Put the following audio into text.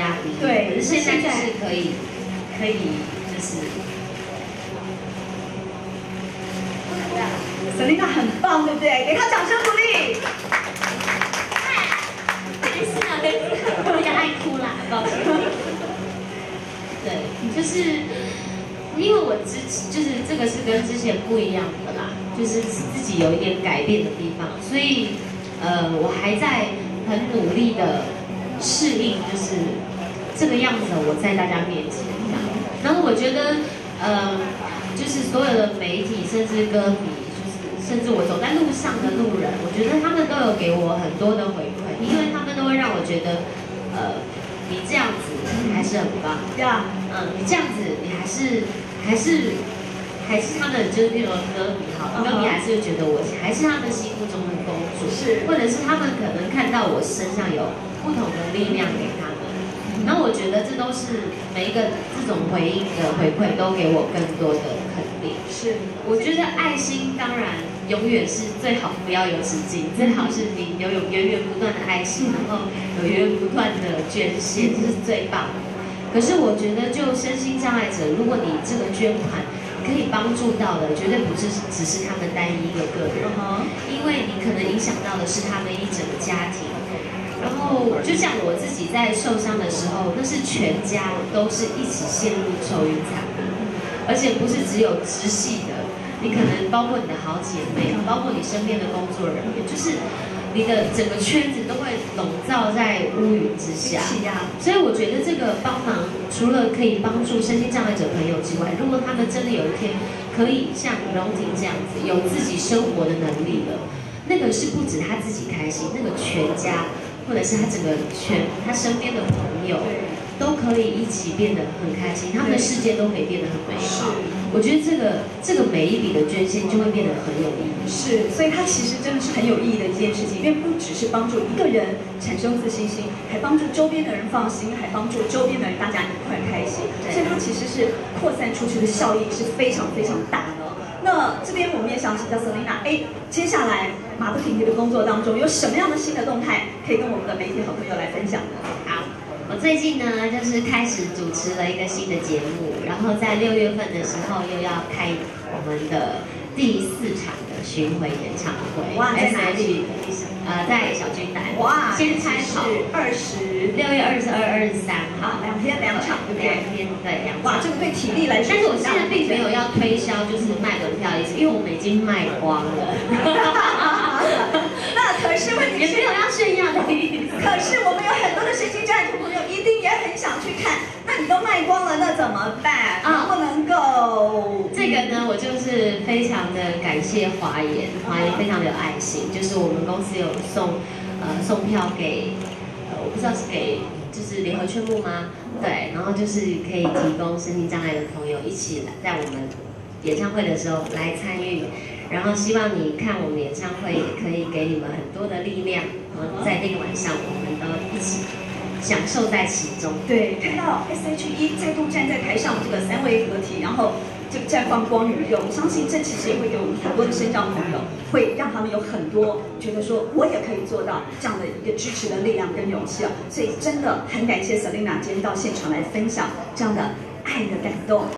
压低， 对， 可是现在就是可以就是。 Selina 很棒，对不对？给她掌声鼓励。 没事啊，比较爱哭啦，抱歉。对，就是因为我就是这个是跟之前不一样的啦，就是自己有一点改变的地方，所以我还在很努力的适应，就是这个样子我在大家面前这样。然后我觉得就是所有的媒体甚至歌迷。 甚至我走在路上的路人，我觉得他们都有给我很多的回馈，因为他们都会让我觉得，你这样子还是很棒， 对啊， 你这样子你还是他们就是那种歌迷好，歌迷还是会觉得我还是他们心目中的公主， 是， 或者是他们可能看到我身上有不同的力量给他们，然后我觉得这都是每一个这种回应的回馈都给我更多的肯定， 是， 我觉得爱心当然。 永远是最好不要有止境，最好是你有源源不断的爱心，然后有源源不断的捐献，这是最棒的。可是我觉得，就身心障碍者，如果你这个捐款可以帮助到的，绝对不是只是他们单一一个个人，因为你可能影响到的是他们一整个家庭。然后，就像我自己在受伤的时候，那是全家都是一起陷入愁云惨雾，而且不是只有直系的。 你可能包括你的好姐妹，包括你身边的工作人员，就是你的整个圈子都会笼罩在乌云之下。所以我觉得这个帮忙，除了可以帮助身心障碍者朋友之外，如果他们真的有一天可以像荣婷这样子，有自己生活的能力了，那个是不止他自己开心，那个全家或者是他整个他身边的朋友。 都可以一起变得很开心，他们的世界都可以变得很美好。我觉得这个每一笔的捐献就会变得很有意义。 是，所以它其实真的是很有意义的一件事情，因为不只是帮助一个人产生自信心，还帮助周边的人放心，还帮助周边的人大家一块开心。所以它其实是扩散出去的效益是非常非常大的。那这边我们也想请教 Selina， 接下来马不停蹄的工作当中有什么样的新的动态可以跟我们的媒体好朋友来分享呢？ 好。 我最近呢，就是开始主持了一个新的节目，然后在6月份的时候又要开我们的第4场的巡回演唱会。 哇，在哪里？ 在小巨蛋。 哇， 先开跑6月22、23号 ，2天2场，对不对 ？2天，对，2场。 哇，这个对体力来说， 但是我现在并没有要推销，就是卖门票的意思，因为我们已经卖光了。 那可是问题也没有要炫耀的意思。 可是我们有很多的身心障碍者朋友一定也很想去看，那你都卖光了，那怎么办？能不能够？ 这个呢，我就是非常的感谢华研非常的有爱心，就是我们公司有送票给我不知道是给就是联合劝募吗？对，然后就是可以提供身心障碍的朋友一起来在我们演唱会的时候来参与。 然后希望你看我们的演唱会，也可以给你们很多的力量。在那个晚上，我们都一起享受在其中。 对，看到 SHE 再度站在台上，这个3位合体，然后这个绽放光与热，我相信这其实也会给我们很多的身障朋友，会让他们有很多觉得说我也可以做到这样的一个支持的力量跟勇气啊。所以真的很感谢 Selina 今天到现场来分享这样的爱的感动。